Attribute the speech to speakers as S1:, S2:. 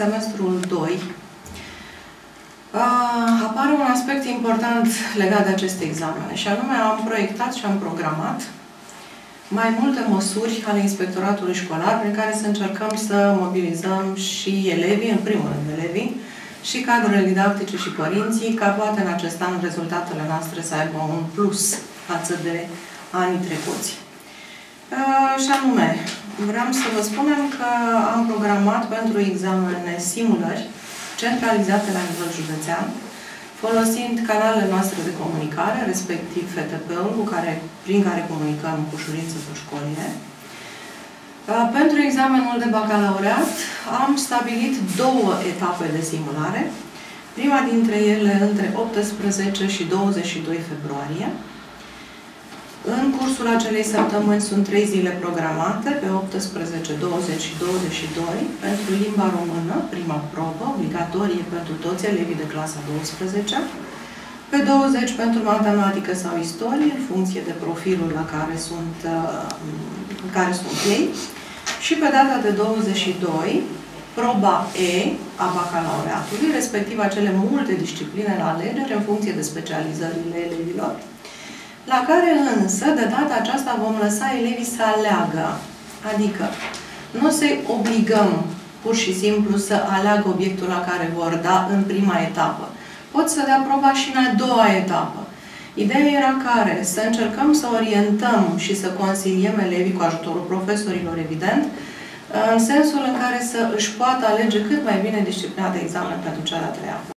S1: semestrul 2, apare un aspect important legat de aceste examene, și anume am proiectat și am programat mai multe măsuri ale inspectoratului școlar prin care să încercăm să mobilizăm și elevii, în primul rând elevii, și cadrele didactice și părinții, ca poate în acest an rezultatele noastre să aibă un plus față de anii trecuți. Și anume, vreau să vă spunem că am programat pentru examene simulări centralizate la nivel județean, folosind canalele noastre de comunicare, respectiv FTP-ul, prin care comunicăm cu ușurință cu școlile. Pentru examenul de bacalaureat am stabilit 2 etape de simulare, prima dintre ele între 18 și 22 februarie. În cursul acelei săptămâni sunt 3 zile programate, pe 18, 20 și 22, pentru limba română, prima probă, obligatorie pentru toți elevii de clasa 12, pe 20 pentru matematică sau istorie, în funcție de profilul la care sunt ei, și pe data de 22, proba E a bacalaureatului, respectiv acele multe discipline la alegere, în funcție de specializările elevilor, la care însă, de data aceasta, vom lăsa elevii să aleagă. Adică, nu o să-i obligăm pur și simplu să aleagă obiectul la care vor da în prima etapă. Pot să dea proba și în a doua etapă. Ideea era care? Să încercăm să orientăm și să consiliem elevii cu ajutorul profesorilor, evident, în sensul în care să își poată alege cât mai bine disciplina de examen pentru cea de-a treia.